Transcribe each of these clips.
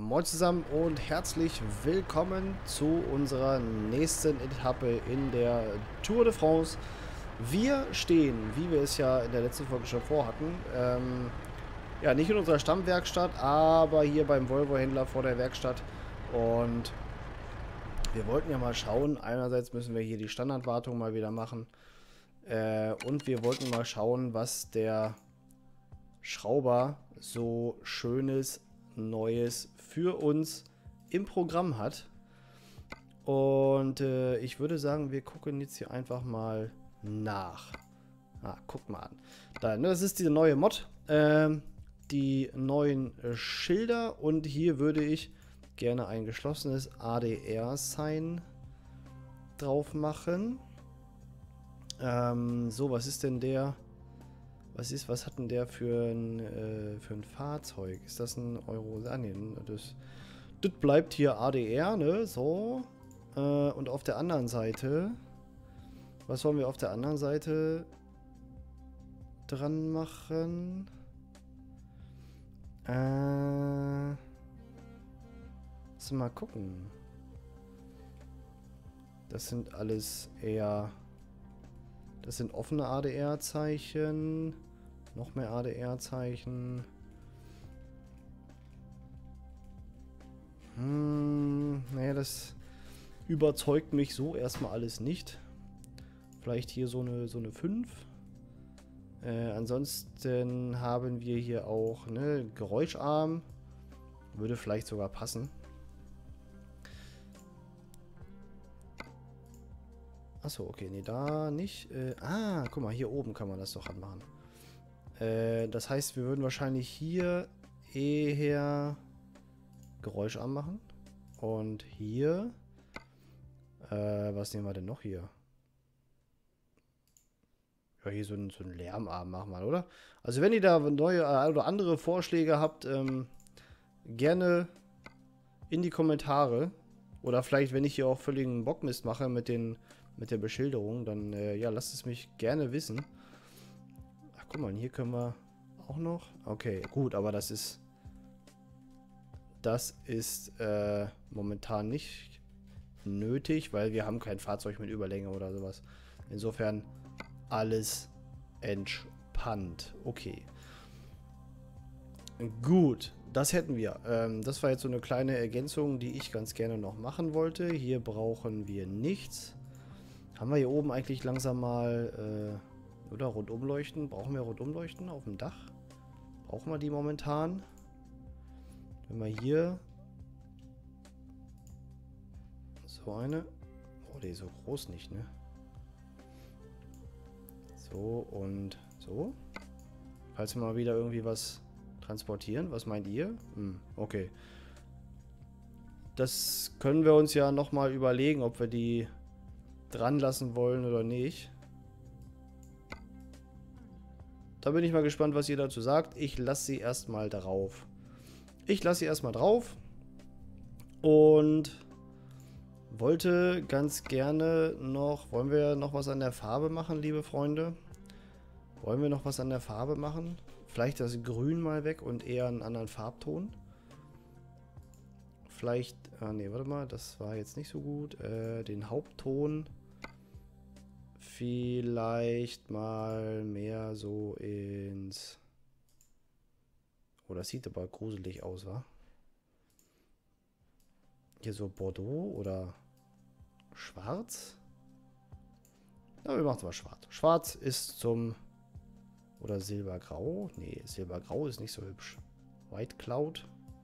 Moin zusammen und herzlich willkommen zu unserer nächsten Etappe in der Tour de France. Wir stehen, wie wir es ja in der letzten Folge schon vorhatten, ja, nicht in unserer Stammwerkstatt, aber hier beim Volvo-Händler vor der Werkstatt. Und wir wollten ja mal schauen, einerseits müssen wir hier die Standardwartung mal wieder machen. Und wir wollten mal schauen, was der Schrauber so schönes Neues für uns im Programm hat. Und ich würde sagen, wir gucken jetzt hier einfach mal nach. Guck mal an. Das ist diese neue Mod. Die neuen Schilder. Und hier würde ich gerne ein geschlossenes ADR-Sign drauf machen. So, was ist denn der? Was hat denn der für ein Fahrzeug? Ist das ein Euro? Nee, das bleibt hier ADR, ne? So. Und auf der anderen Seite. Was wollen wir auf der anderen Seite dran machen? Lass mal gucken. Das sind alles eher. Das sind offene ADR-Zeichen. Noch mehr ADR-Zeichen. Naja, das überzeugt mich so erstmal alles nicht. Vielleicht hier so eine 5. Ansonsten haben wir hier auch Geräuscharm. Würde vielleicht sogar passen. Achso, okay, nee, da nicht. Guck mal, hier oben kann man das doch anmachen. Das heißt, wir würden wahrscheinlich hier eher Geräuscharm machen. Und hier. Was nehmen wir denn noch hier? Ja, hier so ein Lärmarm machen wir, oder? Also wenn ihr da neue oder andere Vorschläge habt, gerne in die Kommentare. Oder vielleicht, wenn ich hier auch völligen Bockmist mache mit der Beschilderung, dann ja, lasst es mich gerne wissen. Ach, guck mal, hier können wir auch noch. Okay, gut, aber das ist momentan nicht nötig, weil wir haben kein Fahrzeug mit Überlänge oder sowas. Insofern alles entspannt. Okay. Gut, das hätten wir. Das war jetzt so eine kleine Ergänzung, die ich ganz gerne noch machen wollte. Hier brauchen wir nichts. Haben wir hier oben eigentlich langsam mal, oder Rundumleuchten? Brauchen wir Rundumleuchten auf dem Dach? Brauchen wir die momentan? Wenn wir hier so eine... Oh, die ist so groß nicht, ne? So und so. Falls wir mal wieder irgendwie was transportieren. Was meint ihr? Okay. Das können wir uns ja nochmal überlegen, ob wir die dran lassen wollen oder nicht. Da bin ich mal gespannt, was ihr dazu sagt. Ich lasse sie erstmal drauf. Und wollte ganz gerne noch... Wollen wir noch was an der Farbe machen, liebe Freunde? Wollen wir noch was an der Farbe machen? Vielleicht das Grün mal weg und eher einen anderen Farbton. Vielleicht... ne, warte mal, das war jetzt nicht so gut. Den Hauptton... Vielleicht mal mehr so ins... Oh, das sieht aber gruselig aus, wa? Hier so Bordeaux oder Schwarz? Ja, wir machen es mal schwarz. Schwarz ist zum... Oder Silbergrau? Nee, Silbergrau ist nicht so hübsch. White Cloud.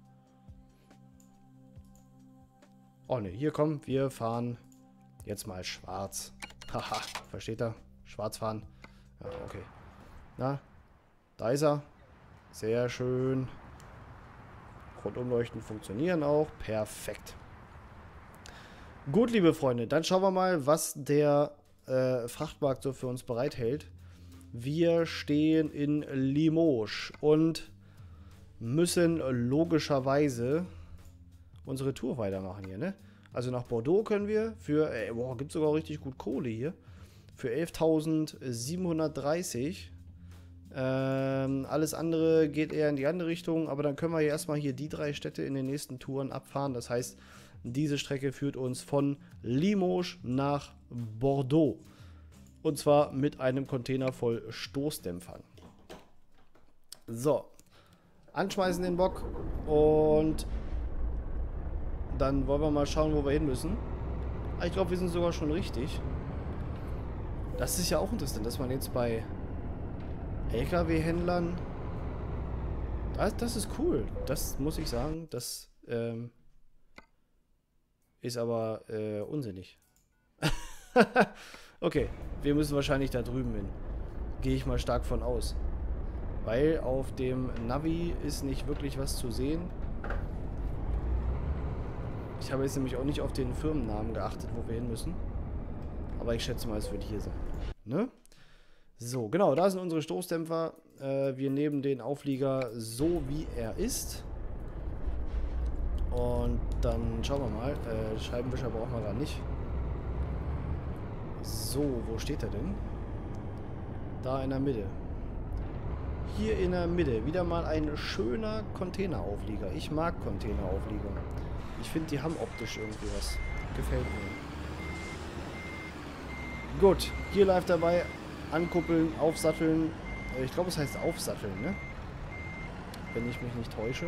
Oh ne, hier kommen wir fahren jetzt mal schwarz. Haha, versteht er? Schwarz fahren. Ja, okay. Na, da ist er. Sehr schön. Rundumleuchten funktionieren auch. Perfekt. Gut, liebe Freunde, dann schauen wir mal, was der Frachtmarkt so für uns bereithält. Wir stehen in Limoges und müssen logischerweise unsere Tour weitermachen hier, ne? Also nach Bordeaux können wir für, gibt es sogar richtig gut Kohle hier, für 11.730 Alles andere geht eher in die andere Richtung, aber dann können wir ja erstmal hier die 3 Städte in den nächsten Touren abfahren. Das heißt, diese Strecke führt uns von Limoges nach Bordeaux. Und zwar mit einem Container voll Stoßdämpfern. So, anschmeißen den Bock und dann wollen wir mal schauen, wo wir hin müssen. Ich glaube, wir sind sogar schon richtig. Das ist ja auch interessant, dass man jetzt bei LKW-Händlern... Das ist cool. Das muss ich sagen. Das ist aber unsinnig. Okay, wir müssen wahrscheinlich da drüben hin. Gehe ich mal stark von aus. Weil auf dem Navi ist nicht wirklich was zu sehen. Ich habe jetzt nämlich auch nicht auf den Firmennamen geachtet, wo wir hin müssen. Aber ich schätze mal, es wird hier sein. Ne? So, genau, da sind unsere Stoßdämpfer. Wir nehmen den Auflieger so, wie er ist. Und dann schauen wir mal. Scheibenwischer brauchen wir gar nicht. So, wo steht er denn? Da in der Mitte. Hier in der Mitte. Wieder mal ein schöner Containerauflieger. Ich mag Containerauflieger. Ich finde, die haben optisch irgendwie was. Gefällt mir. Gut, hier live dabei. Ankuppeln, aufsatteln. Ich glaube, es heißt aufsatteln, ne? Wenn ich mich nicht täusche.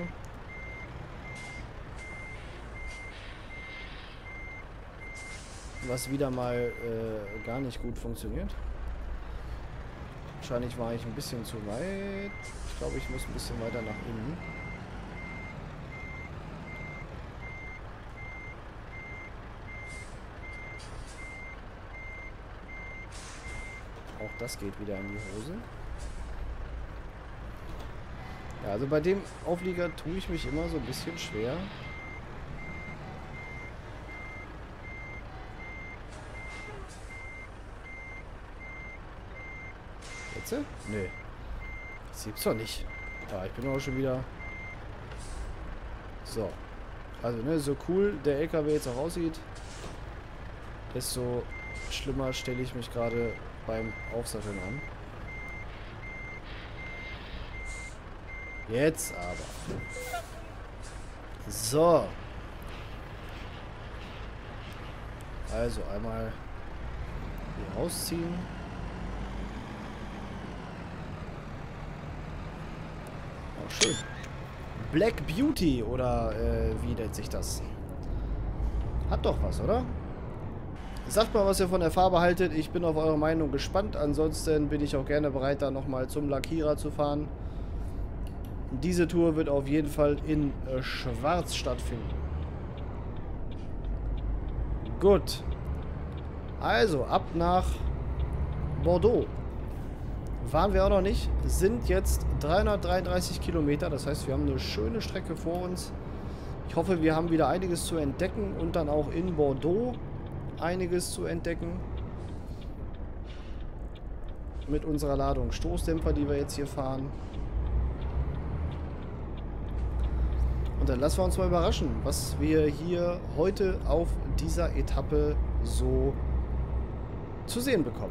Was wieder mal gar nicht gut funktioniert. Wahrscheinlich war ich ein bisschen zu weit. Ich glaube, ich muss ein bisschen weiter nach innen. Auch das geht wieder in die Hose. Ja, also bei dem Auflieger tue ich mich immer so ein bisschen schwer. Jetzt? Nö. Das gibt's doch nicht. Ja, ich bin auch schon wieder... So. Also, ne, so cool der LKW jetzt auch aussieht, desto schlimmer stelle ich mich gerade beim Aufsatteln an. Jetzt aber. So. Also einmal hier rausziehen. Oh, schön. Black Beauty oder wie nennt sich das? Hat doch was, oder? Sagt mal, was ihr von der Farbe haltet. Ich bin auf eure Meinung gespannt. Ansonsten bin ich auch gerne bereit, da nochmal zum Lackierer zu fahren. Diese Tour wird auf jeden Fall in Schwarz stattfinden. Gut. Also, ab nach Bordeaux. Waren wir auch noch nicht. Sind jetzt 333 Kilometer. Das heißt, wir haben eine schöne Strecke vor uns. Ich hoffe, wir haben wieder einiges zu entdecken und dann auch in Bordeaux einiges zu entdecken. Mit unserer Ladung Stoßdämpfer, die wir jetzt hier fahren. Und dann lassen wir uns mal überraschen, was wir hier heute auf dieser Etappe so zu sehen bekommen.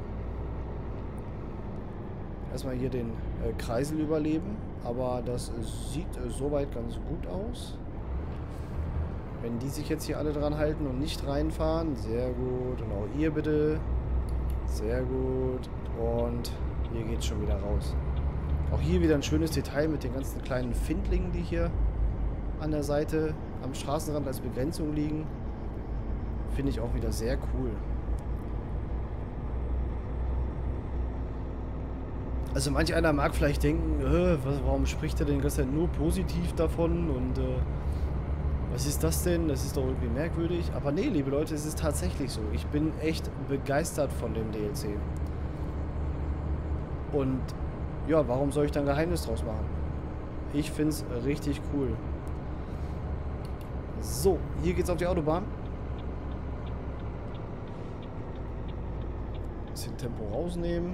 Erstmal hier den Kreisel überleben, aber das sieht soweit ganz gut aus. Wenn die sich jetzt hier alle dran halten und nicht reinfahren, sehr gut. Und auch ihr bitte. Sehr gut. Und hier geht es schon wieder raus. Auch hier wieder ein schönes Detail mit den ganzen kleinen Findlingen, die hier an der Seite am Straßenrand als Begrenzung liegen. Finde ich auch wieder sehr cool. Also manch einer mag vielleicht denken, warum spricht er denn ganz nur positiv davon und was ist das denn? Das ist doch irgendwie merkwürdig. Aber nee, liebe Leute, es ist tatsächlich so. Ich bin echt begeistert von dem DLC. Und ja, warum soll ich da ein Geheimnis draus machen? Ich finde es richtig cool. So, hier geht's auf die Autobahn. Bisschen Tempo rausnehmen.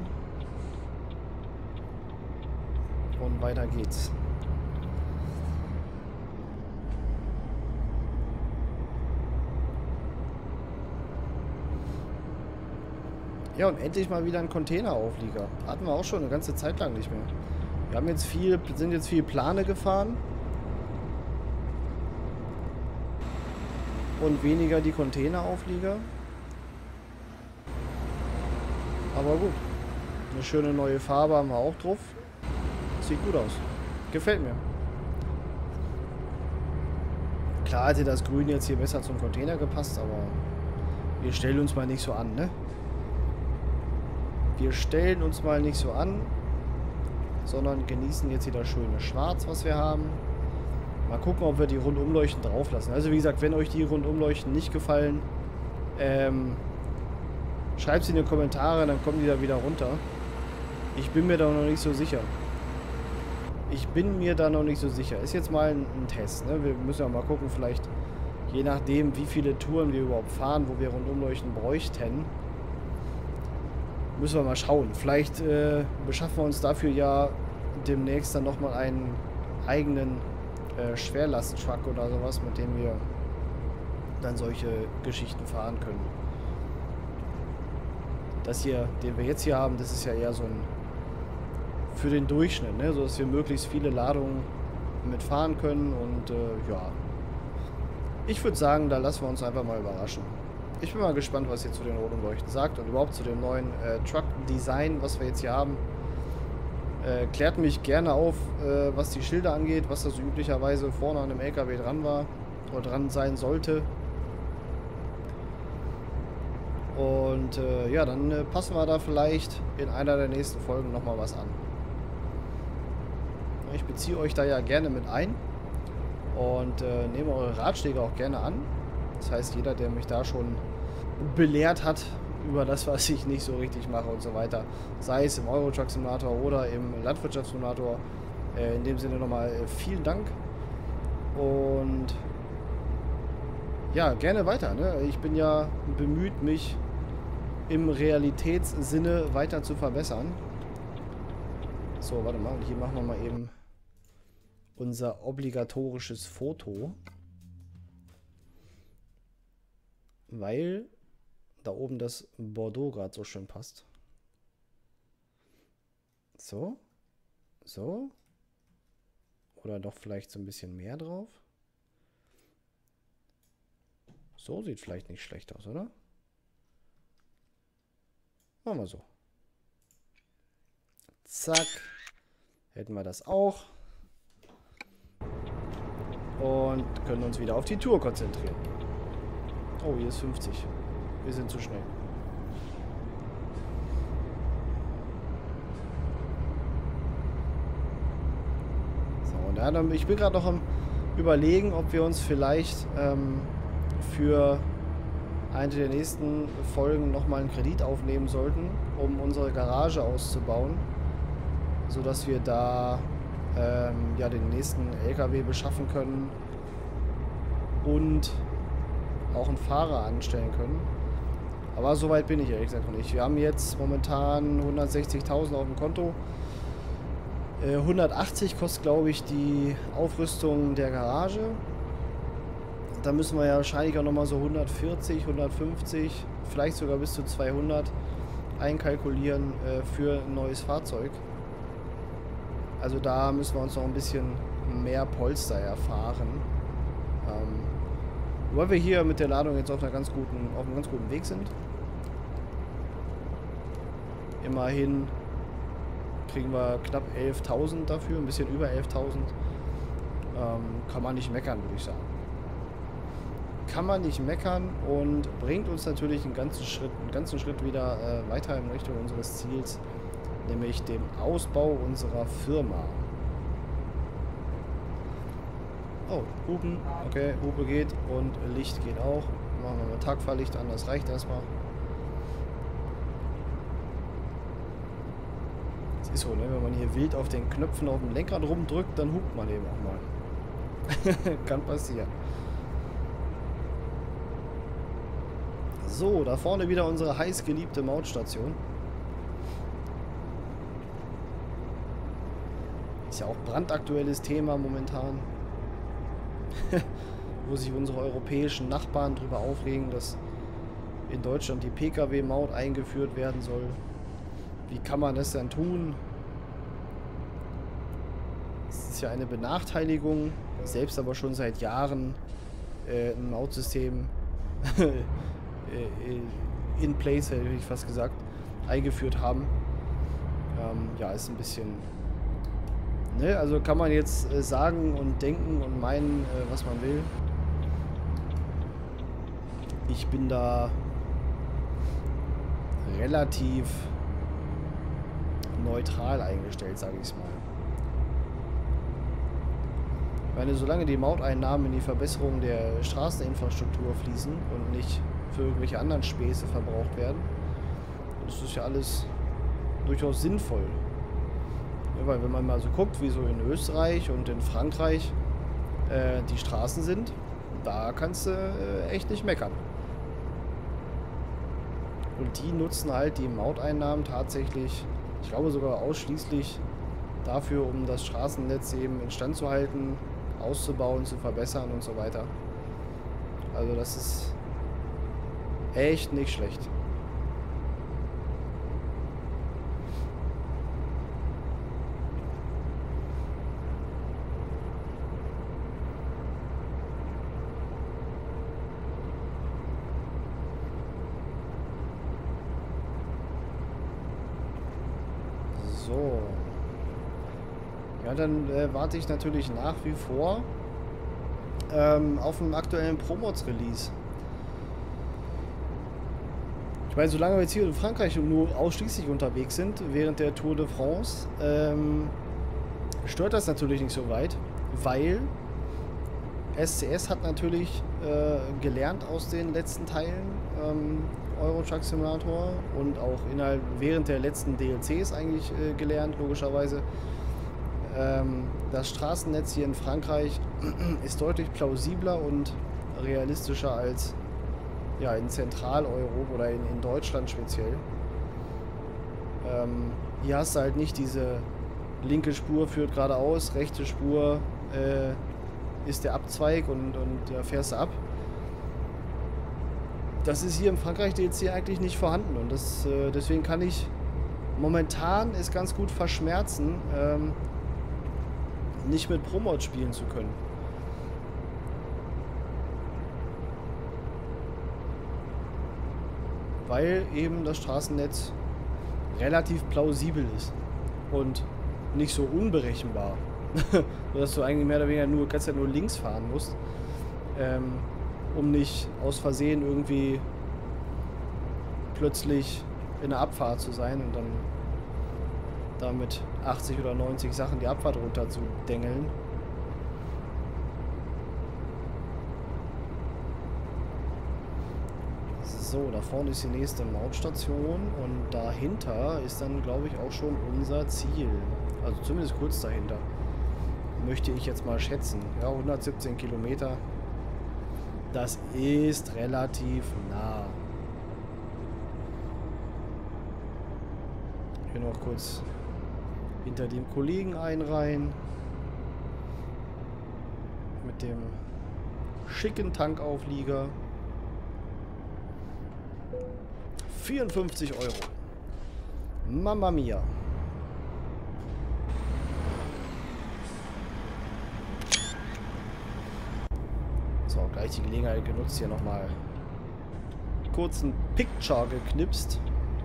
Und weiter geht's. Ja, und endlich mal wieder ein Containerauflieger. Hatten wir auch schon eine ganze Zeit lang nicht mehr. Wir haben jetzt sind jetzt viel Plane gefahren. Und weniger die Containerauflieger. Aber gut. Eine schöne neue Farbe haben wir auch drauf. Sieht gut aus. Gefällt mir. Klar hätte das Grün jetzt hier besser zum Container gepasst, aber wir stellen uns mal nicht so an, ne? Wir stellen uns mal nicht so an, sondern genießen jetzt hier das schöne Schwarz, was wir haben. Mal gucken, ob wir die Rundumleuchten drauf lassen. Also wie gesagt, wenn euch die Rundumleuchten nicht gefallen, schreibt sie in die Kommentare, dann kommen die da wieder runter. Ich bin mir da noch nicht so sicher. Ist jetzt mal ein Test, ne? Wir müssen ja mal gucken, vielleicht je nachdem, wie viele Touren wir überhaupt fahren, wo wir Rundumleuchten bräuchten. Müssen wir mal schauen. Vielleicht beschaffen wir uns dafür ja demnächst dann nochmal einen eigenen Schwerlasttruck oder sowas, mit dem wir dann solche Geschichten fahren können. Das hier, den wir jetzt hier haben, das ist ja eher so ein für den Durchschnitt, ne? So dass wir möglichst viele Ladungen mitfahren können und ja. Ich würde sagen, da lassen wir uns einfach mal überraschen. Ich bin mal gespannt, was ihr zu den Rundumleuchten sagt und überhaupt zu dem neuen Truck-Design, was wir jetzt hier haben. Klärt mich gerne auf, was die Schilder angeht, was da so üblicherweise vorne an dem LKW dran war oder dran sein sollte. Und ja, dann passen wir da vielleicht in einer der nächsten Folgen nochmal was an. Ich beziehe euch da ja gerne mit ein und nehme eure Ratschläge auch gerne an. Das heißt, jeder, der mich da schon belehrt hat über das, was ich nicht so richtig mache und so weiter, sei es im Euro-Truck Simulator oder im Landwirtschaftssimulator, in dem Sinne nochmal vielen Dank und ja, gerne weiter, ne? Ich bin ja bemüht, mich im Realitätssinne weiter zu verbessern. So, warte mal, hier machen wir mal eben unser obligatorisches Foto. Weil da oben das Bordeaux gerade so schön passt. So. So. Oder doch vielleicht so ein bisschen mehr drauf. So sieht vielleicht nicht schlecht aus, oder? Machen wir so. Zack. Hätten wir das auch. Und können uns wieder auf die Tour konzentrieren. Oh, hier ist 50. Wir sind zu schnell. So, und dann, ich bin gerade noch am Überlegen, ob wir uns vielleicht für eine der nächsten Folgen nochmal einen Kredit aufnehmen sollten, um unsere Garage auszubauen, sodass wir da ja, den nächsten LKW beschaffen können und auch einen Fahrer anstellen können. Aber so weit bin ich ehrlich gesagt noch nicht. Wir haben jetzt momentan 160.000 auf dem Konto. 180 kostet, glaube ich, die Aufrüstung der Garage. Da müssen wir ja wahrscheinlich auch nochmal so 140, 150, vielleicht sogar bis zu 200 einkalkulieren für ein neues Fahrzeug. Also da müssen wir uns noch ein bisschen mehr Polster erfahren. Wobei wir hier mit der Ladung jetzt auf einem ganz guten Weg sind. Immerhin kriegen wir knapp 11.000 dafür, ein bisschen über 11.000. Kann man nicht meckern, würde ich sagen. Kann man nicht meckern und bringt uns natürlich einen ganzen Schritt wieder weiter in Richtung unseres Ziels, nämlich dem Ausbau unserer Firma. Oh, Hupen. Okay, Hupe geht und Licht geht auch. Machen wir mal Tagfahrlicht an, das reicht erstmal. Es ist so, ne? Wenn man hier wild auf den Knöpfen auf dem Lenkrad rumdrückt, dann hupt man eben auch mal. Kann passieren. So, da vorne wieder unsere heiß geliebte Mautstation. Ist ja auch brandaktuelles Thema momentan. Wo sich unsere europäischen Nachbarn drüber aufregen, dass in Deutschland die Pkw-Maut eingeführt werden soll. Wie kann man das denn tun? Es ist ja eine Benachteiligung, selbst aber schon seit Jahren ein Mautsystem in place, hätte ich fast gesagt, eingeführt haben. Ja, ist ein bisschen... Ne? Also kann man jetzt sagen und denken und meinen, was man will. Ich bin da relativ neutral eingestellt, sage ich es mal. Ich meine, solange die Mauteinnahmen in die Verbesserung der Straßeninfrastruktur fließen und nicht für irgendwelche anderen Späße verbraucht werden, das ist ja alles durchaus sinnvoll. Ja, weil wenn man mal so guckt, wie so in Österreich und in Frankreich die Straßen sind, da kannst du echt nicht meckern. Und die nutzen halt die Mauteinnahmen tatsächlich, ich glaube sogar ausschließlich dafür, um das Straßennetz eben instand zu halten, auszubauen, zu verbessern und so weiter. Also das ist echt nicht schlecht. So. Ja, dann warte ich natürlich nach wie vor auf einen aktuellen Promods-Release. Ich meine, solange wir jetzt hier in Frankreich nur ausschließlich unterwegs sind, während der Tour de France, stört das natürlich nicht so weit, weil SCS hat natürlich gelernt aus den letzten Teilen Euro Truck Simulator und auch während der letzten DLCs eigentlich gelernt, logischerweise. Das Straßennetz hier in Frankreich ist deutlich plausibler und realistischer als ja, in Zentraleuropa oder in Deutschland speziell. Hier hast du halt nicht diese linke Spur führt geradeaus, rechte Spur ist der Abzweig und da fährst du ab. Das ist hier im Frankreich DLC eigentlich nicht vorhanden und deswegen kann ich momentan es ganz gut verschmerzen, nicht mit Promod spielen zu können. Weil eben das Straßennetz relativ plausibel ist und nicht so unberechenbar. Dass du eigentlich mehr oder weniger nur links fahren musst, um nicht aus Versehen irgendwie plötzlich in der Abfahrt zu sein und dann damit 80 oder 90 Sachen die Abfahrt runter zu dengeln. So, da vorne ist die nächste Mautstation und dahinter ist dann, glaube ich, auch schon unser Ziel. Also zumindest kurz dahinter. Möchte ich jetzt mal schätzen. Ja, 117 Kilometer. Das ist relativ nah. Hier noch kurz hinter dem Kollegen einreihen. Mit dem schicken Tankauflieger. 54 Euro. Mamma mia. So, gleich die Gelegenheit genutzt, hier nochmal kurz ein Picture geknipst.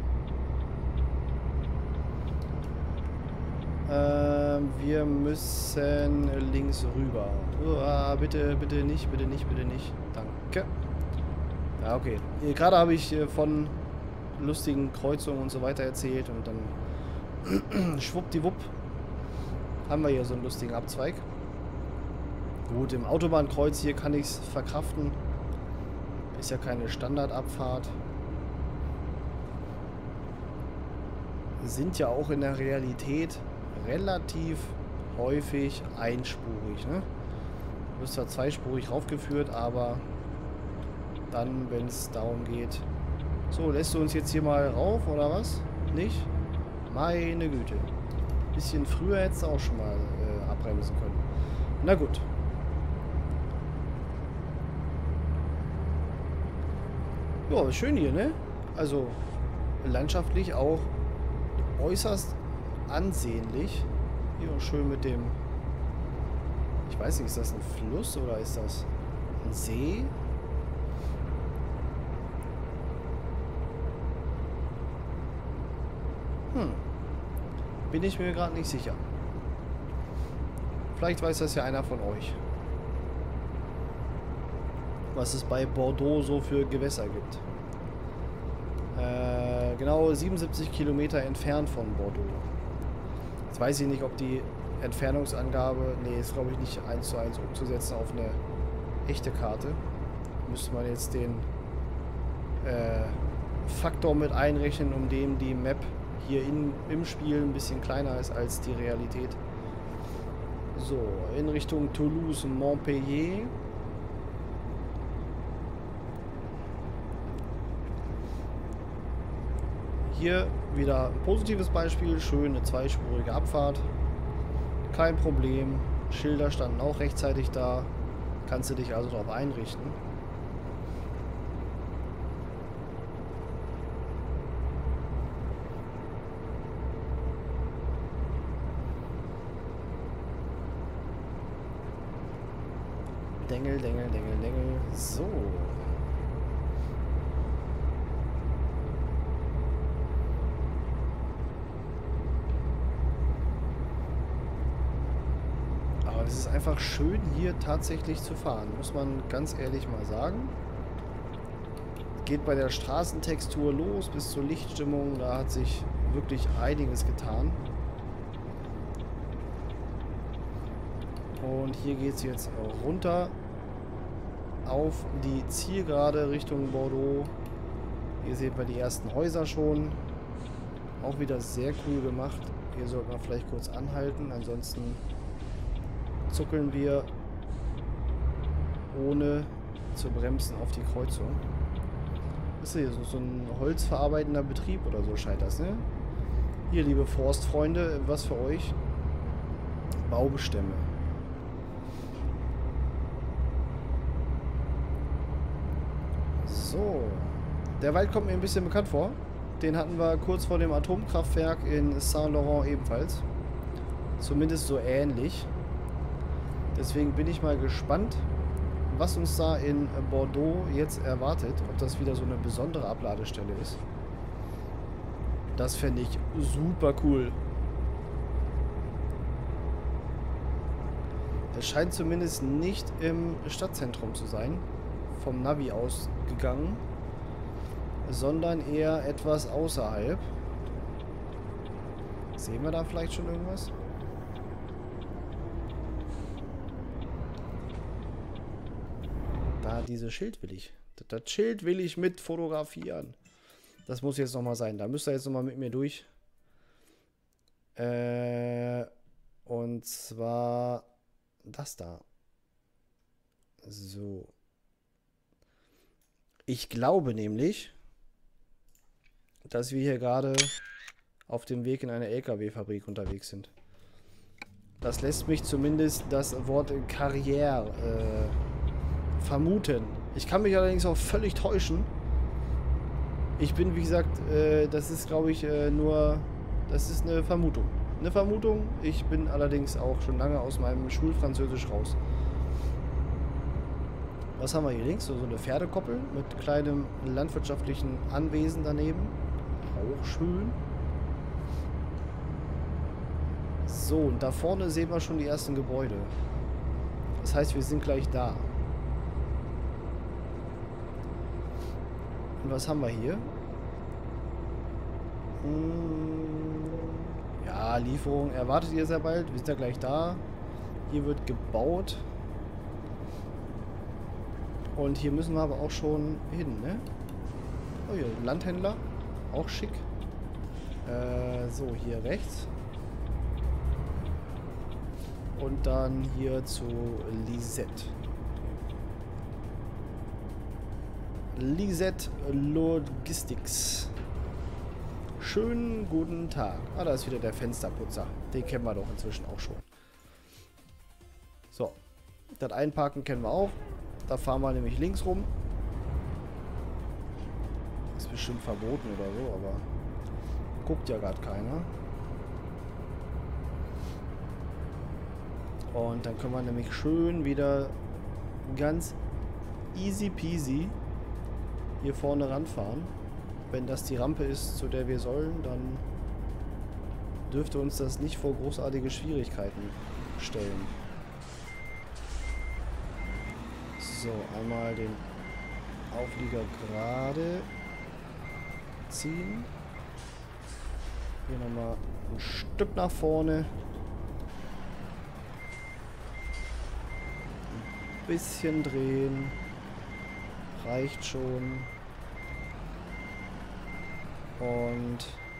Wir müssen links rüber. Bitte, bitte nicht, bitte nicht, bitte nicht. Danke. Ja, okay. Gerade habe ich von lustigen Kreuzungen und so weiter erzählt und dann schwuppdiwupp haben wir hier so einen lustigen Abzweig. Gut, im Autobahnkreuz hier kann ich es verkraften. Ist ja keine Standardabfahrt. Sind ja auch in der Realität relativ häufig einspurig. Ne? Du bist zwar zweispurig raufgeführt, aber dann, wenn es darum geht... So, lässt du uns jetzt hier mal rauf, oder was? Nicht? Meine Güte. Bisschen früher hättest du auch schon mal abbremsen können. Na gut. Ja, schön hier, ne? Also landschaftlich auch äußerst ansehnlich. Hier auch schön mit dem... Ich weiß nicht, ist das ein Fluss oder ist das ein See? Bin ich mir gerade nicht sicher. Vielleicht weiß das ja einer von euch. Was es bei Bordeaux so für Gewässer gibt. Genau 77 Kilometer entfernt von Bordeaux. Jetzt weiß ich nicht, ob die Entfernungsangabe... Nee, ist glaube ich nicht 1:1 umzusetzen auf eine echte Karte. Müsste man jetzt den Faktor mit einrechnen, um den die Map hier im Spiel ein bisschen kleiner ist als die Realität. So, in Richtung Toulouse, Montpellier. Hier wieder ein positives Beispiel. Schön eine zweispurige Abfahrt. Kein Problem. Schilder standen auch rechtzeitig da. Kannst du dich also darauf einrichten. Dengel, Dengel, Dengel, Dengel. So. Aber es ist einfach schön, hier tatsächlich zu fahren, muss man ganz ehrlich mal sagen. Geht bei der Straßentextur los bis zur Lichtstimmung. Da hat sich wirklich einiges getan. Und hier geht es jetzt runter auf die Zielgerade Richtung Bordeaux. Hier seht ihr die ersten Häuser schon. Auch wieder sehr cool gemacht. Hier sollten wir vielleicht kurz anhalten. Ansonsten zuckeln wir ohne zu bremsen auf die Kreuzung. Das ist hier so ein holzverarbeitender Betrieb oder so scheint das, ne? Hier, liebe Forstfreunde, was für euch? Baumstämme. So. Der Wald kommt mir ein bisschen bekannt vor. Den hatten wir kurz vor dem Atomkraftwerk in Saint-Laurent ebenfalls. Zumindest so ähnlich. Deswegen bin ich mal gespannt, was uns da in Bordeaux jetzt erwartet. Ob das wieder so eine besondere Abladestelle ist. Das fände ich super cool. Das scheint zumindest nicht im Stadtzentrum zu sein. Vom Navi ausgegangen. Sondern eher etwas außerhalb. Sehen wir da vielleicht schon irgendwas? Da, dieses Schild will ich. Das Schild will ich mit fotografieren. Das muss jetzt nochmal sein. Da müsst ihr jetzt nochmal mit mir durch. Und zwar das da. So. Ich glaube nämlich, dass wir hier gerade auf dem Weg in eine LKW-Fabrik unterwegs sind. Das lässt mich zumindest das Wort Karriere vermuten. Ich kann mich allerdings auch völlig täuschen. Ich bin, wie gesagt, das ist, glaube ich, das ist eine Vermutung. Eine Vermutung. Ich bin allerdings auch schon lange aus meinem Schulfranzösisch raus. Was haben wir hier links? So eine Pferdekoppel mit kleinem landwirtschaftlichen Anwesen daneben. Auch schön. So, und da vorne sehen wir schon die ersten Gebäude. Das heißt, wir sind gleich da. Und was haben wir hier? Ja, Lieferung erwartet ihr sehr bald. Wir sind ja gleich da. Hier wird gebaut. Und hier müssen wir aber auch schon hin, ne? Oh ja, Landhändler. Auch schick. So, hier rechts. Und dann hier zu Lisette. Lisette Logistics. Schönen guten Tag. Ah, da ist wieder der Fensterputzer. Den kennen wir doch inzwischen auch schon. So. Das Einparken kennen wir auch. Da fahren wir nämlich links rum. bestimmt verboten oder so, aber guckt ja gerade keiner. Und dann können wir nämlich schön wieder ganz easy peasy hier vorne ranfahren. Wenn das die Rampe ist, zu der wir sollen, dann dürfte uns das nicht vor großartige Schwierigkeiten stellen. So, einmal den Auflieger gerade ziehen. Hier nochmal ein Stück nach vorne. Ein bisschen drehen. Reicht schon. Und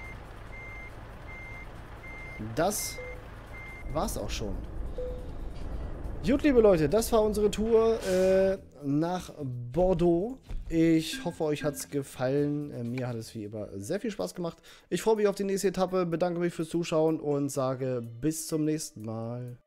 das war's auch schon. Gut, liebe Leute, das war unsere Tour nach Bordeaux. Ich hoffe, euch hat es gefallen. Mir hat es wie immer sehr viel Spaß gemacht. Ich freue mich auf die nächste Etappe, bedanke mich fürs Zuschauen und sage bis zum nächsten Mal.